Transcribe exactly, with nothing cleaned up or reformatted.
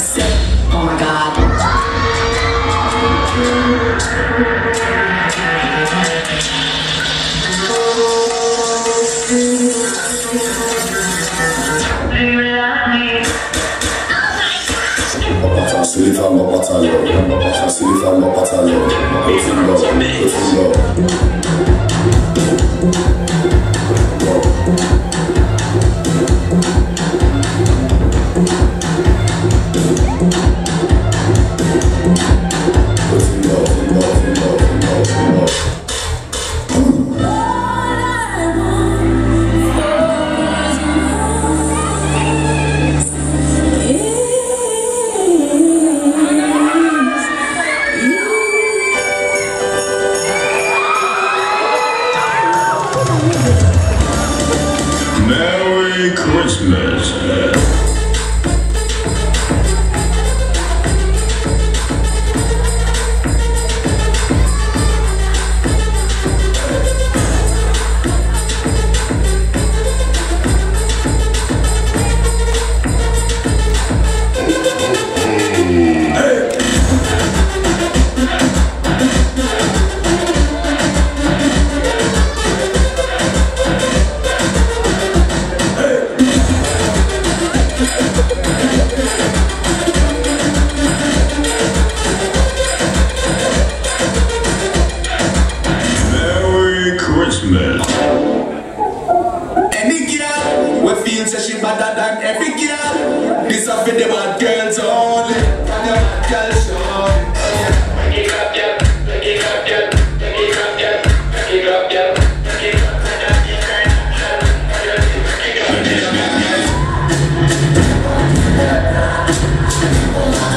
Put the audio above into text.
sick. Oh my God. Silly fam, my battalion. Silly fam, my battalion. Putting low, putting low. Merry Christmas. Christmas. Any girl, we feel that she better than every girl. This up for the bad girls only. The bad girls only. Make it up, yeah. Make it up, yeah. Make it up, yeah. Make it up, yeah. Make it up, yeah.